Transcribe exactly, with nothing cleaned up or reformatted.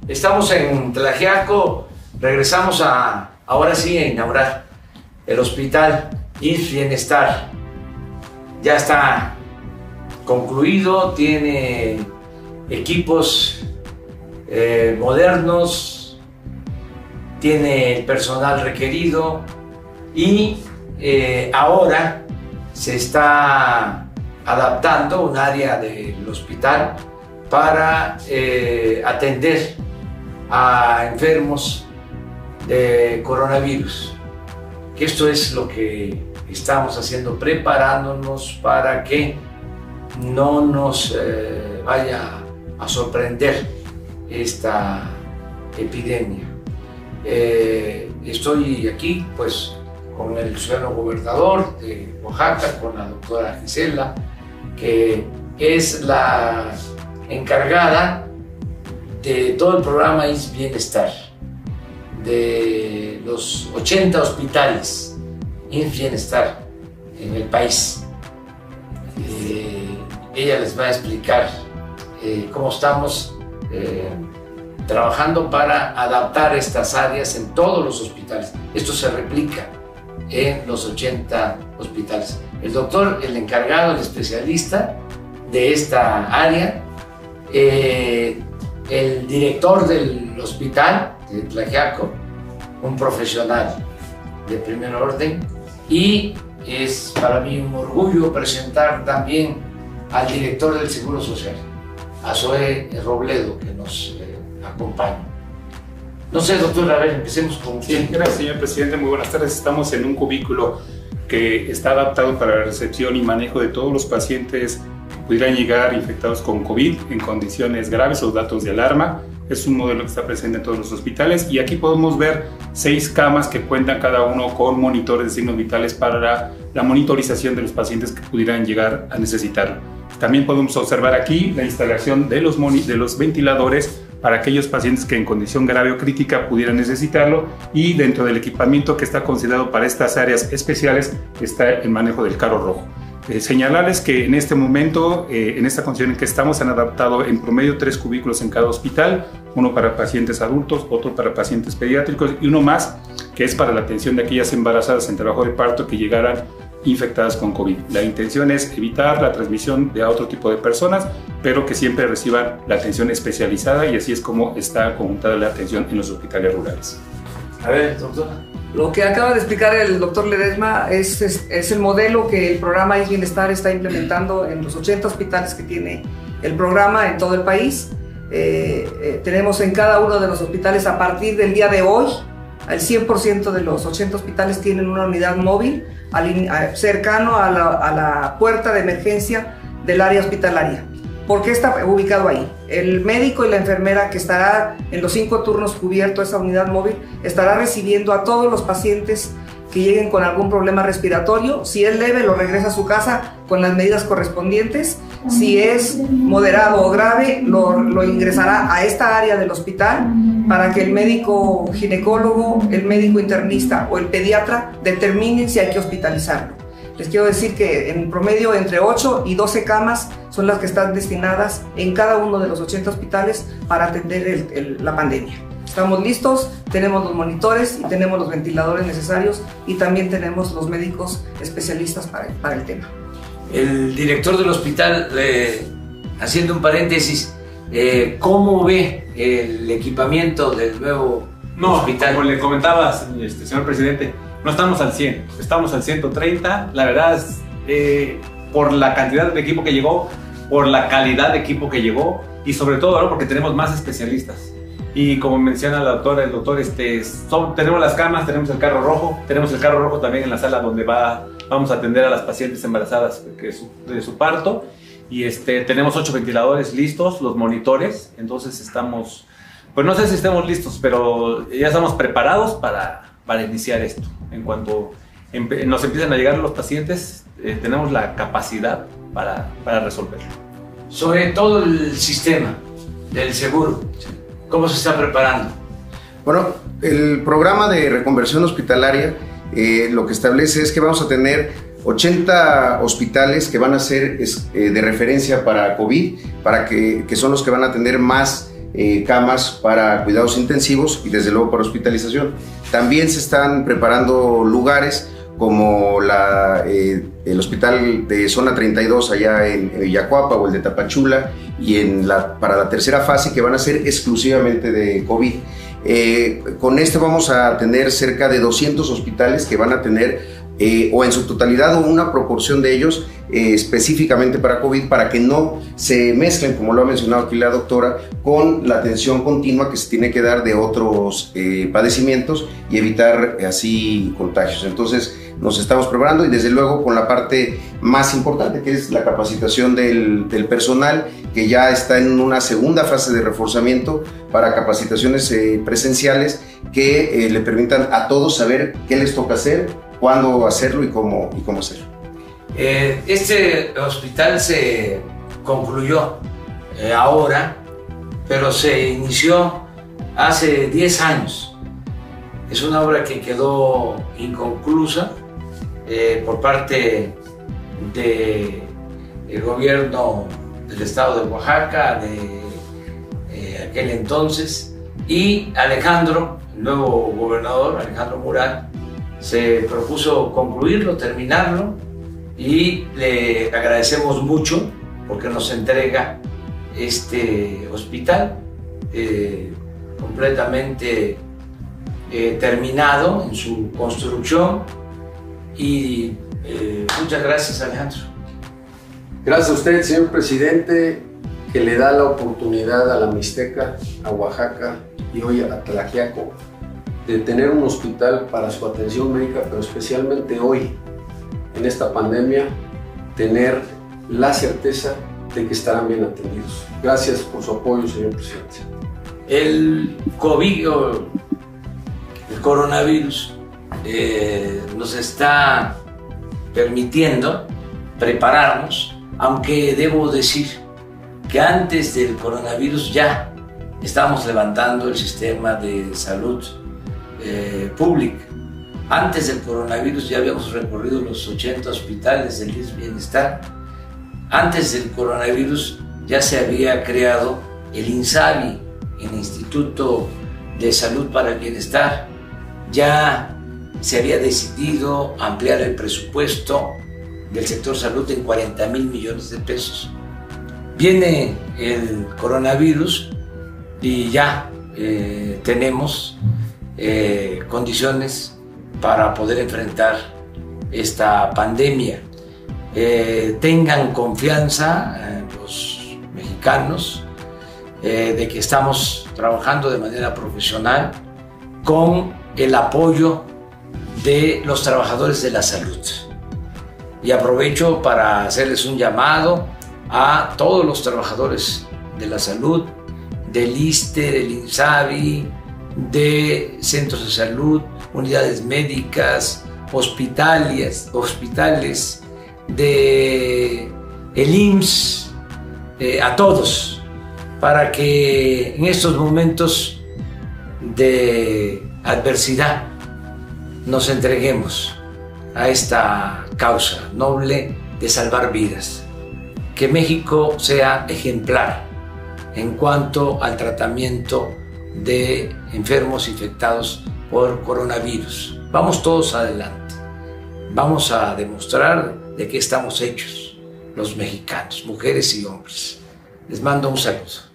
Estamos en Tlaxiaco, regresamos a, ahora sí, a inaugurar el hospital I M S S Bienestar. Ya está concluido, tiene equipos eh, modernos, tiene el personal requerido y eh, ahora se está adaptando un área del hospital para eh, atender a enfermos de coronavirus. Que esto es lo que estamos haciendo, preparándonos para que no nos eh, vaya a sorprender esta epidemia. Eh, estoy aquí pues con el ciudadano gobernador de Oaxaca, con la doctora Gisela, que es la encargada de todo el programa I M S S Bienestar, de los ochenta hospitales I M S S Bienestar en el país. Eh, ella les va a explicar eh, cómo estamos eh, trabajando para adaptar estas áreas en todos los hospitales. Esto se replica en los ochenta hospitales. El doctor, el encargado, el especialista de esta área, eh, el director del hospital de Tlaxiaco, un profesional de primer orden, y es para mí un orgullo presentar también al director del Seguro Social, a Zoe Robledo, que nos eh, acompaña. No sé, doctor, a ver, empecemos con usted. Sí, gracias, señor presidente. Muy buenas tardes. Estamos en un cubículo que está adaptado para la recepción y manejo de todos los pacientes que pudieran llegar infectados con COVID en condiciones graves o datos de alarma. Es un modelo que está presente en todos los hospitales y aquí podemos ver seis camas que cuentan cada uno con monitores de signos vitales para la, la monitorización de los pacientes que pudieran llegar a necesitarlo. También podemos observar aquí la instalación de los, de los ventiladores para aquellos pacientes que en condición grave o crítica pudieran necesitarlo, y dentro del equipamiento que está considerado para estas áreas especiales está el manejo del carro rojo. Eh, señalarles que en este momento, eh, en esta condición en que estamos, han adaptado en promedio tres cubículos en cada hospital, uno para pacientes adultos, otro para pacientes pediátricos y uno más que es para la atención de aquellas embarazadas en trabajo de parto que llegaran infectadas con COVID. La intención es evitar la transmisión de a otro tipo de personas, pero que siempre reciban la atención especializada, y así es como está conjuntada la atención en los hospitales rurales. A ver, doctora. Lo que acaba de explicar el doctor Ledesma es, es, es el modelo que el programa I M S S Bienestar está implementando en los ochenta hospitales que tiene el programa en todo el país. Eh, eh, tenemos en cada uno de los hospitales, a partir del día de hoy, el cien por ciento de los ochenta hospitales tienen una unidad móvil al, a, cercano a la, a la puerta de emergencia del área hospitalaria. ¿Por qué está ubicado ahí? El médico y la enfermera que estará en los cinco turnos cubierto esa unidad móvil estará recibiendo a todos los pacientes que lleguen con algún problema respiratorio. Si es leve, lo regresa a su casa con las medidas correspondientes. Si es moderado o grave, lo, lo ingresará a esta área del hospital para que el médico ginecólogo, el médico internista o el pediatra determinen si hay que hospitalizarlo. Les quiero decir que en promedio entre ocho y doce camas son las que están destinadas en cada uno de los ochenta hospitales para atender el, el, la pandemia. Estamos listos, tenemos los monitores y tenemos los ventiladores necesarios, y también tenemos los médicos especialistas para, para el tema. El director del hospital, eh, haciendo un paréntesis, eh, ¿cómo ve el equipamiento del nuevo no, hospital? Como le comentaba, este, señor presidente, no estamos al cien, estamos al ciento treinta. La verdad es eh, por la cantidad de equipo que llegó, por la calidad de equipo que llegó, y sobre todo, ¿no?, porque tenemos más especialistas. Y como menciona la doctora, el doctor, este, son, tenemos las camas, tenemos el carro rojo, tenemos el carro rojo también en la sala donde va, vamos a atender a las pacientes embarazadas que es de su parto, y este, tenemos ocho ventiladores listos, los monitores. Entonces estamos, pues no sé si estemos listos, pero ya estamos preparados para, para iniciar esto. En cuanto empe nos empiezan a llegar los pacientes, eh, tenemos la capacidad para, para resolverlo. Sobre todo el sistema del seguro, ¿cómo se está preparando? Bueno, el programa de reconversión hospitalaria eh, lo que establece es que vamos a tener ochenta hospitales que van a ser eh, de referencia para COVID, para que, que son los que van a tener más eh, camas para cuidados intensivos y desde luego para hospitalización. También se están preparando lugares como la, eh, el hospital de zona treinta y dos allá en, en Villacuapa o el de Tapachula, y en la, para la tercera fase, que van a ser exclusivamente de COVID. Eh, con este vamos a tener cerca de doscientos hospitales que van a tener Eh, o en su totalidad o una proporción de ellos eh, específicamente para COVID, para que no se mezclen, como lo ha mencionado aquí la doctora, con la atención continua que se tiene que dar de otros eh, padecimientos y evitar eh, así contagios. Entonces nos estamos preparando, y desde luego con la parte más importante, que es la capacitación del, del personal, que ya está en una segunda fase de reforzamiento para capacitaciones eh, presenciales que eh, le permitan a todos saber qué les toca hacer, cuándo hacerlo y cómo, y cómo hacerlo. Eh, este hospital se concluyó eh, ahora, pero se inició hace diez años. Es una obra que quedó inconclusa eh, por parte del gobierno del estado de Oaxaca, de eh, aquel entonces, y Alejandro, el nuevo gobernador, Alejandro Murat, se propuso concluirlo, terminarlo, y le agradecemos mucho porque nos entrega este hospital eh, completamente eh, terminado en su construcción, y eh, muchas gracias, Alejandro. Gracias a usted, señor presidente, que le da la oportunidad a la Mixteca, a Oaxaca y hoy a Tlaxiaco de tener un hospital para su atención médica, pero especialmente hoy, en esta pandemia, tener la certeza de que estarán bien atendidos. Gracias por su apoyo, señor presidente. El COVID, el coronavirus, eh, nos está permitiendo prepararnos, aunque debo decir que antes del coronavirus ya estamos levantando el sistema de salud Eh, pública. Antes del coronavirus ya habíamos recorrido los ochenta hospitales del I M S S Bienestar. Antes del coronavirus ya se había creado el INSABI, el Instituto de Salud para el Bienestar. Ya se había decidido ampliar el presupuesto del sector salud en cuarenta mil millones de pesos. Viene el coronavirus y ya eh, tenemos Eh, condiciones para poder enfrentar esta pandemia. Eh, tengan confianza eh, los mexicanos eh, de que estamos trabajando de manera profesional con el apoyo de los trabajadores de la salud. Y aprovecho para hacerles un llamado a todos los trabajadores de la salud, del ISSSTE, del INSABI, de centros de salud, unidades médicas, hospitales, hospitales de el I M S S, eh, a todos, para que en estos momentos de adversidad nos entreguemos a esta causa noble de salvar vidas. Que México sea ejemplar en cuanto al tratamiento de enfermos infectados por coronavirus. Vamos todos adelante. Vamos a demostrar de qué estamos hechos los mexicanos, mujeres y hombres. Les mando un saludo.